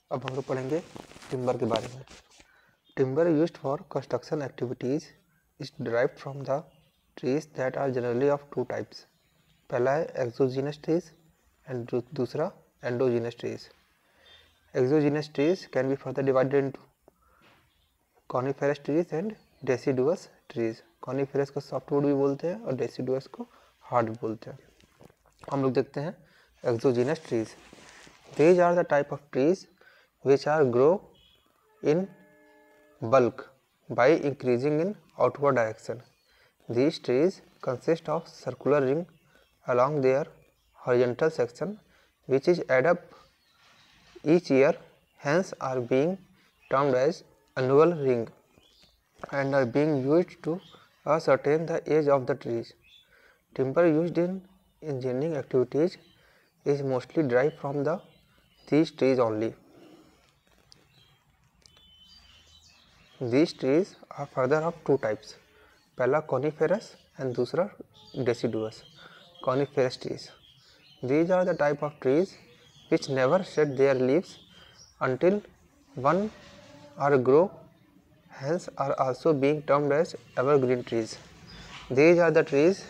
अब हम लोग पढ़ेंगे टिम्बर के बारे में। Timber used for construction activities is derived from the trees that are generally of two types. पहला है एक्सोजीनस ट्रीज एंड दूसरा endogenous trees. Exogenous trees can be further divided into coniferous trees and deciduous trees. Coniferous को softwood भी बोलते हैं और deciduous को hardwood बोलते हैं। हम लोग देखते हैं exogenous trees. These are the type of trees which are grow in bulk by increasing in outward direction. These trees consist of circular ring along their horizontal section which is add up each year, hence are being termed as annual ring and are being used to ascertain the age of the trees. Timber used in engineering activities is mostly derived from these trees only. These trees are further of two types. पहला coniferous and दूसरा deciduous. Coniferous trees. These are the type of trees which never shed their leaves until one or grow, hence are also being termed as evergreen trees. These are the trees.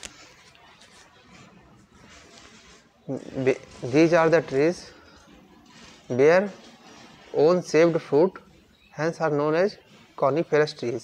These are the trees bear own shaped fruit, hence are known as coniferous trees.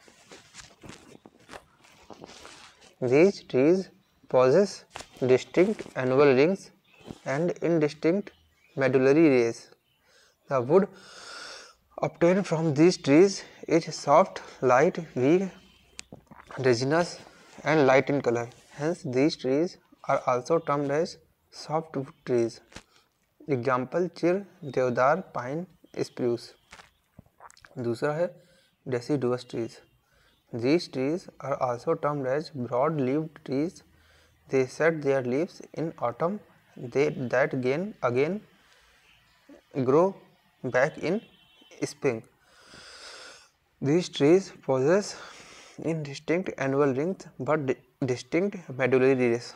These trees possess distinct annual rings and indistinct medullary rays. The wood obtained from these trees is soft, light, weak, resinous and light in color. Hence these trees are also termed as softwood trees. Example चिर, देवदार, pine, spruce. दूसरा है deciduous trees. These trees are also termed as broad-leaved trees. They shed their leaves in autumn. That again grow back in spring. These trees possess indistinct annual rings but distinct medullary rays.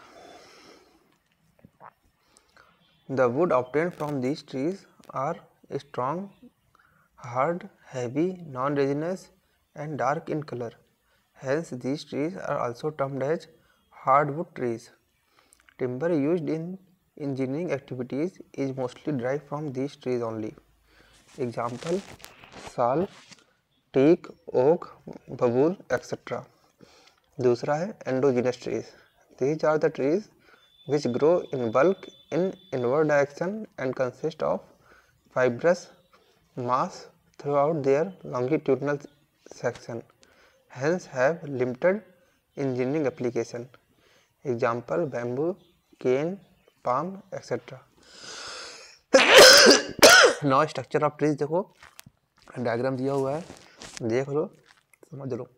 The wood obtained from these trees are strong, hard, heavy, non-resinous and dark in color. Hence these trees are also termed as hardwood trees. Timber used in engineering activities is mostly derived from these trees only. Example साल, teak, oak, babul, etc. दूसरा है endogenous trees. These are the trees which grow in bulk in inward direction and consist of fibrous mass throughout their longitudinal section, hence have limited engineering application. Example bamboo, cane, palm, etc. Now structure of trees देखो, diagram दिया हुआ है, देख लो, समझ लो।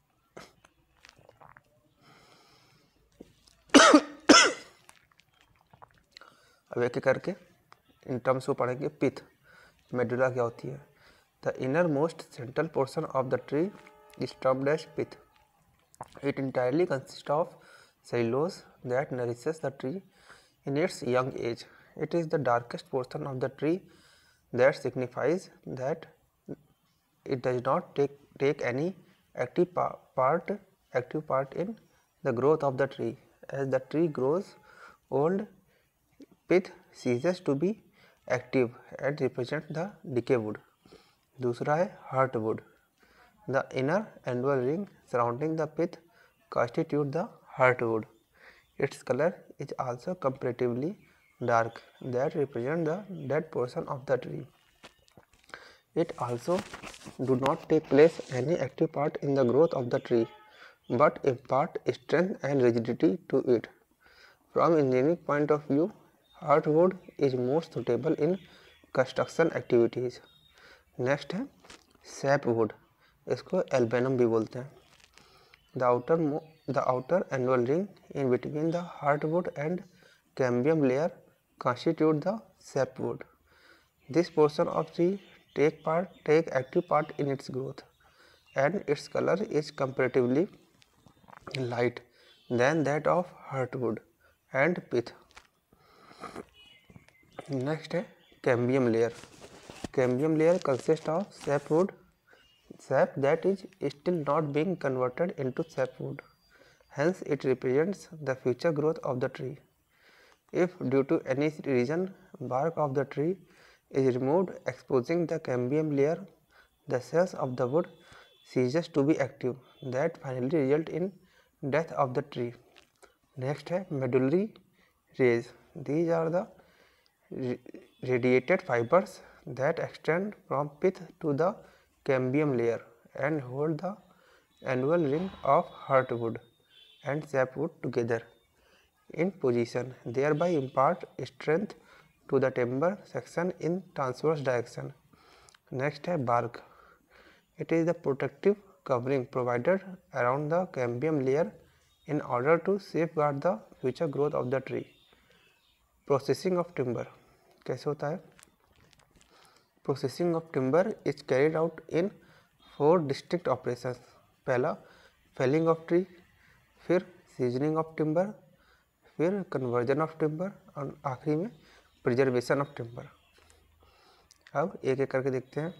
अब एक करके in terms को पढ़ेंगे। पिथ, मेडुला क्या होती है? The innermost central portion of the tree is termed as pith. It entirely consist of cellulose that nourishes the tree in its young age. It is the darkest portion of the tree that signifies that it does not take any active part in the growth of the tree. As the tree grows old, pith ceases to be active and represents the decay wood. दूसरा है heartwood. The inner annual ring surrounding the pith constitute the heartwood. Its color is also comparatively dark, that represent the dead portion of the tree. It also do not take place any active part in the growth of the tree, but impart strength and rigidity to it. From engineering point of view, heartwood is most suitable in construction activities. Next है sapwood, इसको एल्बेनम भी बोलते हैं. The outer annual ring in between the heartwood and cambium layer constitute the sapwood. This portion of tree take active part in its growth, and its color is comparatively light than that of heartwood and pith. Next है cambium layer. Cambium layer consists of sap that is still not being converted into sapwood. Hence, it represents the future growth of the tree. If due to any reason bark of the tree is removed exposing the cambium layer, the cells of the wood ceases to be active, that finally result in death of the tree. Next है medullary rays. These are the radiated fibers that extend from pith to the cambium layer and hold the annual ring of heartwood and sapwood together in position, thereby impart strength to the timber section in transverse direction. Next है bark. It is the protective covering provided around the cambium layer in order to safeguard the future growth of the tree. Processing of timber कैसे होता है? Processing of timber is carried out in 4 distinct operations. पहला felling of tree, फिर seasoning of timber, फिर conversion of timber और आखिरी में preservation of timber. अब एक एक करके देखते हैं.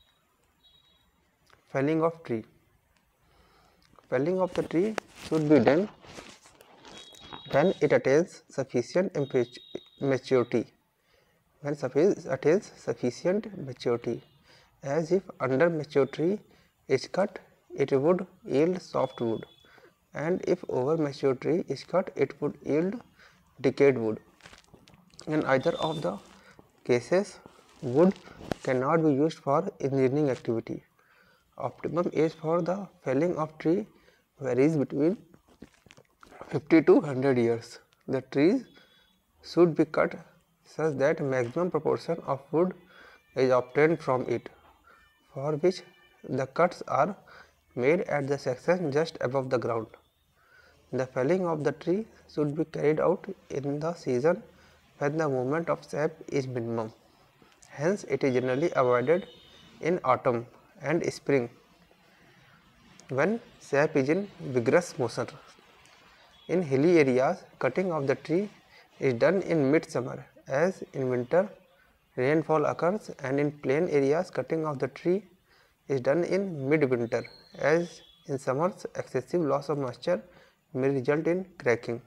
Felling of tree. Felling of the tree should be done when it attains sufficient maturity. When attains sufficient maturity, as if under mature tree is cut, it would yield soft wood, and if over mature tree is cut, it would yield decayed wood. In either of the cases, wood cannot be used for engineering activity. Optimum age for the felling of tree varies between 50 to 100 years. The trees should be cut such that maximum proportion of wood is obtained from it, for which the cuts are made at the section just above the ground. The felling of the tree should be carried out in the season when the movement of sap is minimum. Hence, it is generally avoided in autumn and spring when sap is in vigorous motion. In hilly areas, cutting of the tree is done in midsummer, as in winter rainfall occurs, and in plain areas cutting of the tree is done in midwinter, as in summers excessive loss of moisture may result in cracking.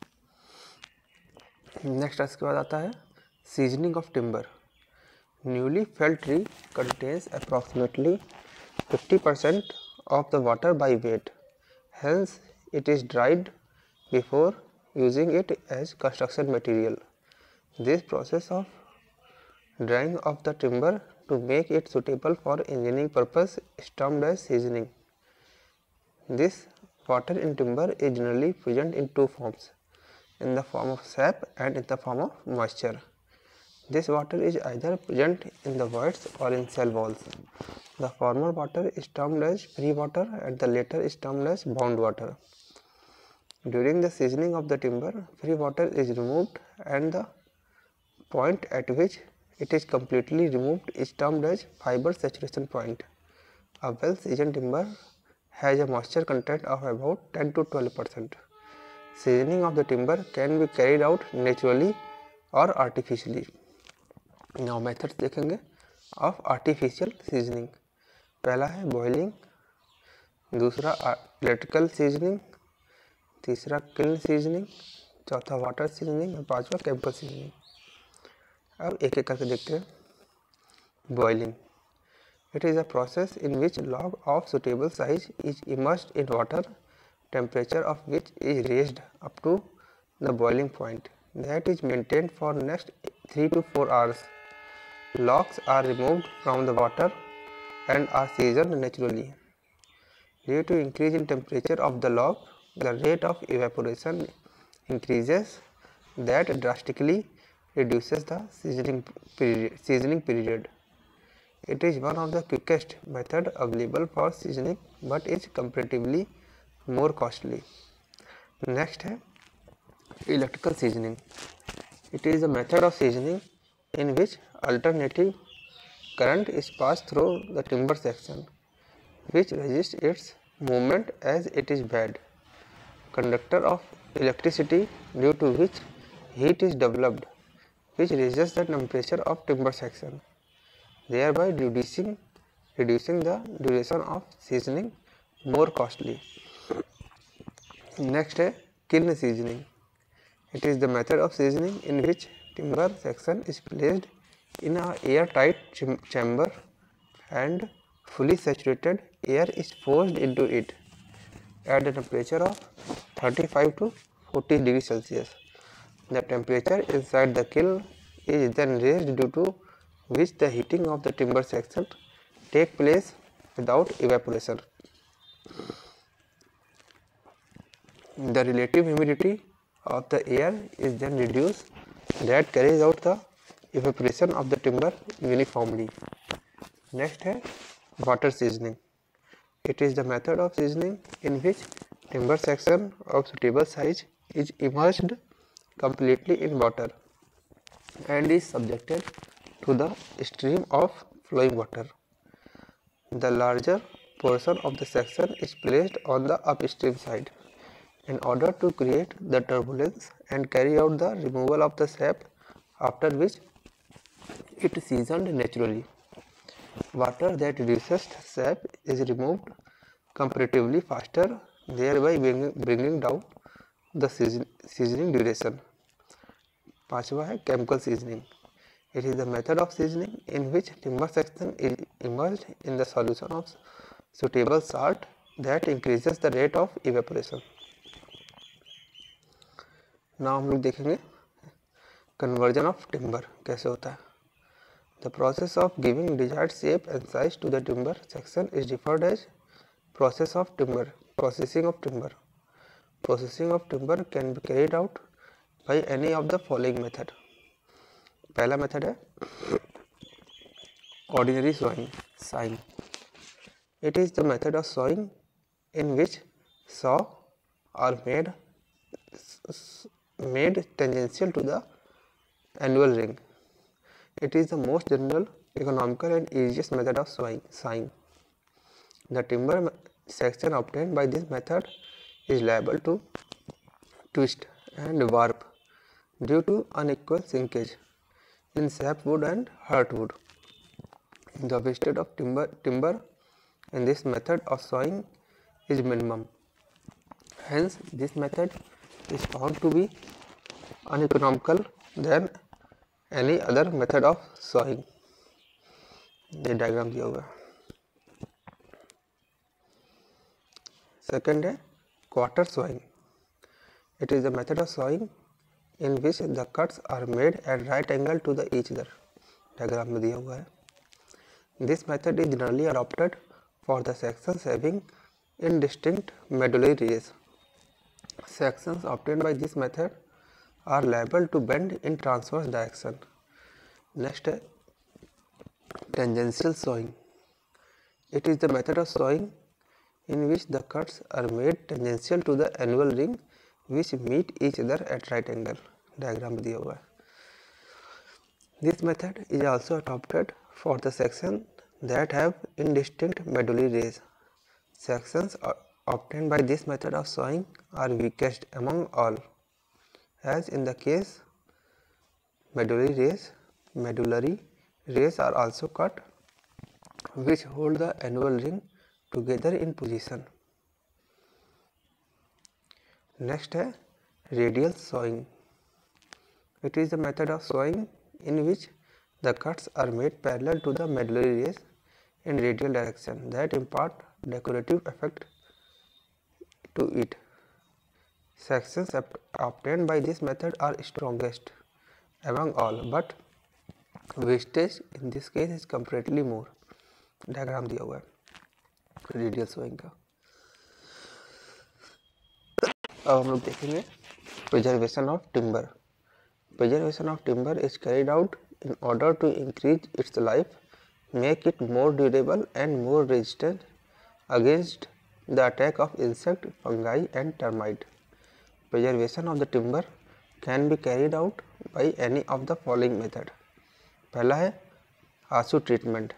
Next इसके बाद आता है seasoning of timber. Newly felled tree contains approximately 50% of the water by weight. Hence, it is dried before using it as construction material. This process of drying of the timber to make it suitable for engineering purpose is termed as seasoning. This water in timber is generally present in 2 forms, in the form of sap and in the form of moisture. This water is either present in the voids or in cell walls. The former water is termed as free water and the latter is termed as bound water. During the seasoning of the timber, free water is removed and the point at which it is completely removed is termed as fiber saturation point. A well seasoned timber has a moisture content of about 10 to 12%. Seasoning of the timber can be carried out naturally or artificially. Now methods देखेंगे of artificial seasoning. पहला है boiling, दूसरा electrical seasoning, तीसरा kiln seasoning, चौथा water seasoning और पांचवा chemical seasoning. अब एक एक करके देखते हैं. Boiling. It is a process in which log of suitable size is immersed in water, temperature of which is raised up to the boiling point. That is maintained for next 3 to 4 hours. Logs are removed from the water and are seasoned naturally. Due to increase in temperature of the log, the rate of evaporation increases, that drastically reduces the seasoning period. It is one of the quickest method available for seasoning but is comparatively more costly. Next है electrical seasoning. It is a method of seasoning in which alternative current is passed through the timber section, which resists its movement as it is bad. Conductor of electricity, due to which heat is developed, which raises the temperature of timber section. thereby reducing the duration of seasoning more costly. Next है kiln seasoning. It is the method of seasoning in which timber section is placed in a airtight chamber and fully saturated air is forced into it at a temperature of 35 to 40 degrees Celsius. The temperature inside the kiln is then raised, due to which the heating of the timber section take place without evaporation. The relative humidity of the air is then reduced, that carries out the evaporation of the timber uniformly. Next है water seasoning. It is the method of seasoning in which timber section of suitable size is immersed completely in water and is subjected to the stream of flowing water. The larger portion of the section is placed on the upstream side in order to create the turbulence and carry out the removal of the sap, after which it is seasoned naturally. Water that reduces sap is removed comparatively faster, thereby bringing down the seasoning duration. पांचवा है chemical seasoning. It is the method of seasoning in which timber section is immersed in the solution of suitable salt that increases the rate of evaporation. Now हम लोग देखेंगे conversion of timber कैसे होता है. The process of giving desired shape and size to the timber section is referred as processing of timber. Processing of timber can be carried out by any of the following method. पहला method है ordinary sawing. It is the method of sawing in which saw are made tangential to the annual ring. It is the most general, economical and easiest method of sawing. The timber section obtained by this method is liable to twist and warp due to unequal shrinkage in sapwood and heartwood. The wastage of timber in this method of sawing is minimum. Hence, this method is found to be uneconomical than any other method of sawing. ये diagram दिया हुआ है. Second है quarter sawing. It is the method of sawing in which the cuts are made at right angle to the each other. Diagram में दिया हुआ है. This method is generally adopted for the sections having indistinct medullary rays. Sections obtained by this method are liable to bend in transverse direction. Next है tangential sawing. It is the method of sawing in which the cuts are made tangential to the annual ring which meet each other at right angle. Diagram में दिया हुआ है. This method is also adopted for the sections that have indistinct medullary rays. Sections obtained by this method of sawing are weakest among all, as in the case medullary rays are also cut which hold the annual ring together in position. Next है radial sawing. It is the method of sawing in which the cuts are made parallel to the medullary rays in radial direction that impart decorative effect to it. Sections obtained by this method are strongest among all, but wastage in this case is comparatively more. Diagram दिया हुआ है radial sowing का. अब हम लोग देखेंगे preservation of timber. Preservation of timber is carried out in order to increase its life, make it more durable and more resistant against the attack of insect, fungi and termite. Preservation of the timber can be carried out by any of the following method. पहला है आंसू treatment.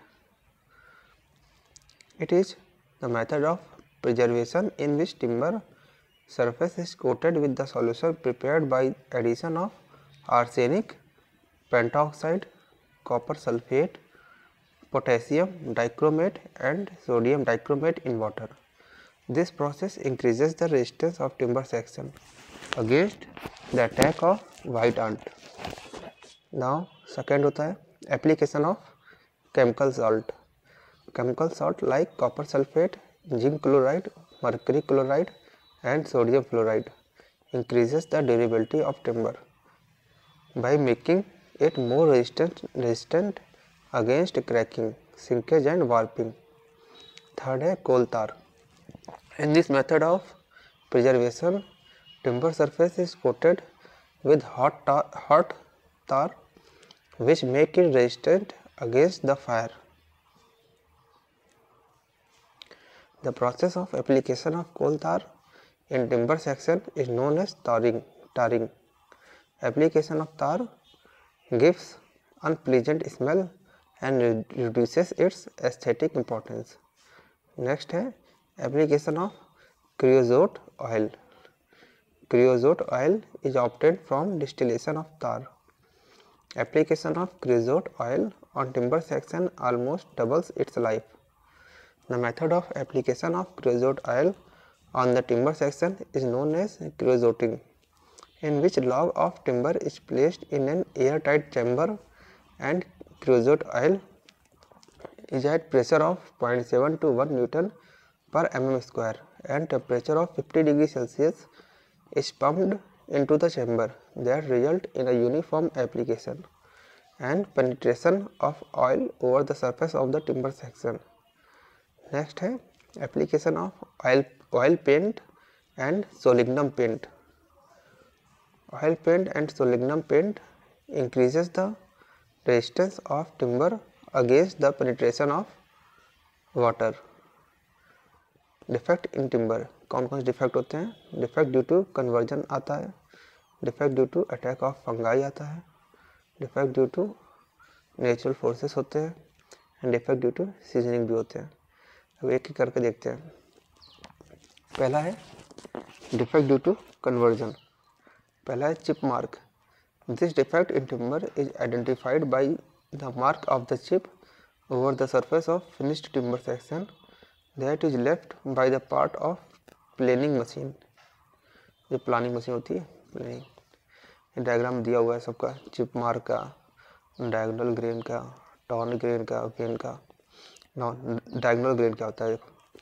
It is the method of preservation in which timber surface is coated with the solution prepared by addition of arsenic, pentoxide, copper sulfate, potassium dichromate and sodium dichromate in water. This process increases the resistance of timber section against the attack of white ant. Now second होता है application of chemical salt. Chemical salt like copper sulfate, zinc chloride, mercury chloride and sodium fluoride increases the durability of timber by making it more resistant against cracking, shrinkage and warping. Third है coal tar. In this method of preservation, timber surface is coated with hot tar which make it resistant against the fire. The process of application of coal tar in timber section is known as tarring. Application of tar gives unpleasant smell and reduces its aesthetic importance. Next है application of creosote oil. Creosote oil is obtained from distillation of tar. Application of creosote oil on timber section almost doubles its life. The method of application of creosote oil on the timber section is known as creosoting, in which log of timber is placed in an airtight chamber and creosote oil is at pressure of 0.7 to 1 Newton per mm square and temperature of 50 degrees Celsius is pumped into the chamber that result in a uniform application and penetration of oil over the surface of the timber section. Next है application of oil paint and solignum paint. Oil paint and solignum paint increases the resistance of timber against the penetration of water. Defect in timber कौन कौन से defect होते हैं? Defect due to conversion आता है, defect due to attack of fungi आता है, defect due to natural forces होते हैं and defect due to seasoning भी होते हैं. अब एक एक करके देखते हैं. पहला है डिफेक्ट ड्यू टू कन्वर्जन. पहला है chip mark. This defect in timber is identified by the mark of the chip over the surface of finished timber section that is left by the part of planing machine. जो planing machine होती है, planing diagram दिया हुआ है सबका, chip mark का, diagonal grain का, torn grain का, वेन का. डायगोनल ग्रेन क्या होता है?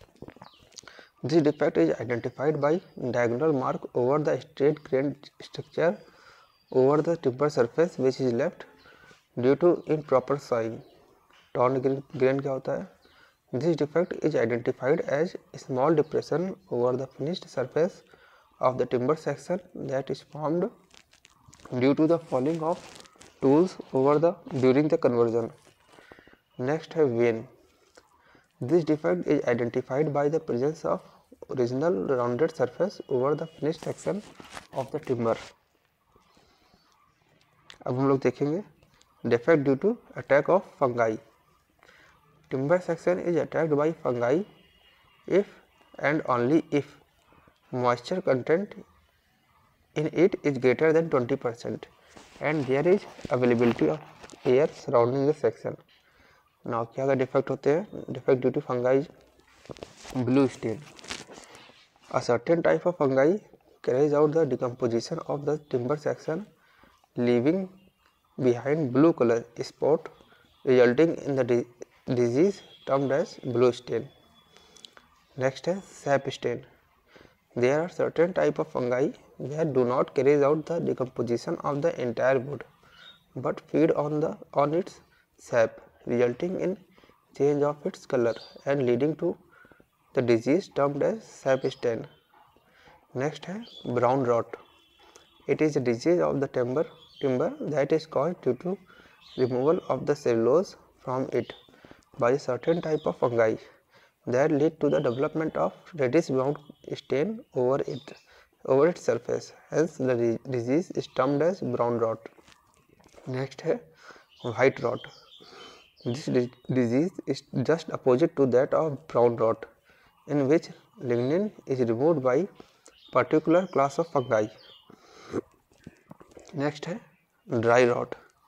This defect is identified by diagonal mark over the straight grain structure over the timber surface which is left due to improper sawing. Torn grain क्या होता है? This defect is identified as a small depression over the finished surface of the timber section that is formed due to the falling of tools during the conversion. Next है vein. This defect is identified by the presence of original rounded surface over the finished section of the timber. अब हम लोग देखेंगे defect due to attack of fungi. Timber section is attacked by fungi if and only if moisture content in it is greater than 20% and there is availability of air surrounding the section. Now क्या क्या defect होते हैं? Defect due to fungi blue stain. A certain type of fungi carries out the decomposition of the timber section, leaving behind blue color spot, resulting in the disease termed as blue stain. Next है sap stain. There are certain type of fungi that do not carry out the decomposition of the entire wood, but feed on its sap, resulting in change of its color and leading to the disease termed as sap stain. Next है brown rot. It is a disease of the timber that is caused due to removal of the cellulose from it by a certain type of fungi that lead to the development of reddish brown stain over its surface. Hence the disease is termed as brown rot. Next है white rot. This disease is just opposite to that of brown rot, in which lignin is removed by particular class of fungi. Next है dry rot.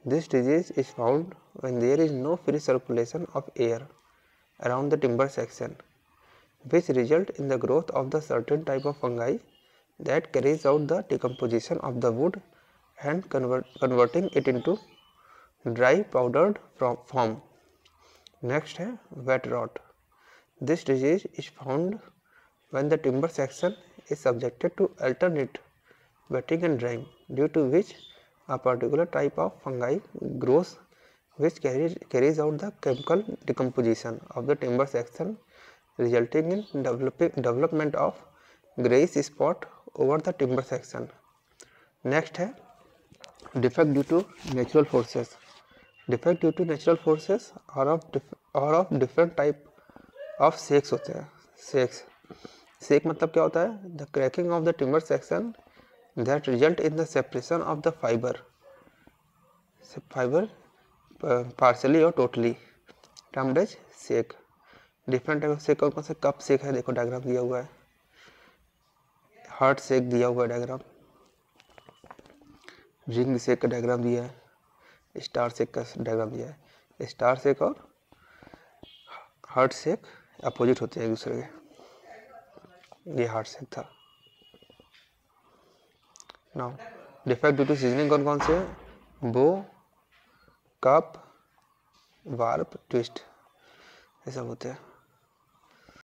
This disease is found when there is no free circulation of air around the timber section, which result in the growth of the certain type of fungi that carries out the decomposition of the wood and converting it into dry powdered form. Next है wet rot. This disease is found when the timber section is subjected to alternate wetting and drying, due to which a particular type of fungi grows which carries out the chemical decomposition of the timber section, resulting in development of grayish spot over the timber section. Next है defect due to natural forces. Defect due to natural forces are of different type of shakes होते हैं. Shake मतलब क्या होता है? The cracking of the timber section that result in the separation of the fiber partially or totally, termed as shake. Different type of shake कौन से? Cup shake है, देखो डायग्राम दिया हुआ है. हार्ट शेक दिया हुआ है डायग्राम. रिंग शेक का डायग्राम दिया है. स्टार शेक का डायग्राम दिया है. स्टार शेक और हार्ट शेक अपोजिट होते हैं एक दूसरे के. ये हार्ट शेक था. Now defect due to seasoning कौन कौन से हैं? बो, कप, वार्प, ट्विस्ट, ये सब होते हैं.